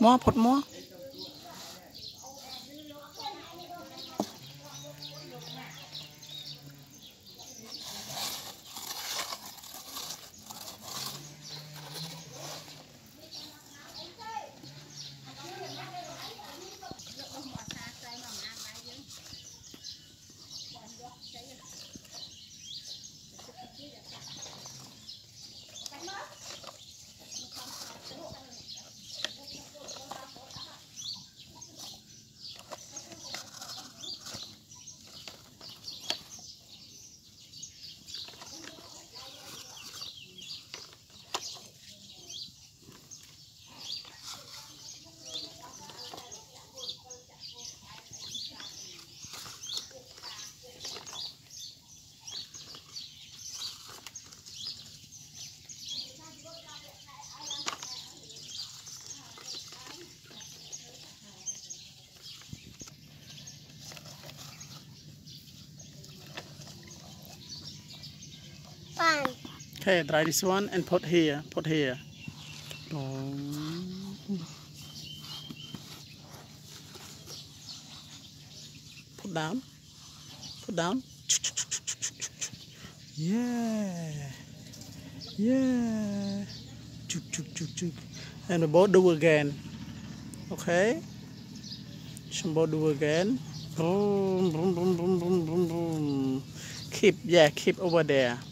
More, put more. Okay, try this one and put here. Put here. Put down. Put down. Yeah. Yeah. And the boat do again. Okay. Sombo do again. Boom, boom, boom, boom, boom, boom, boom. Keep over there.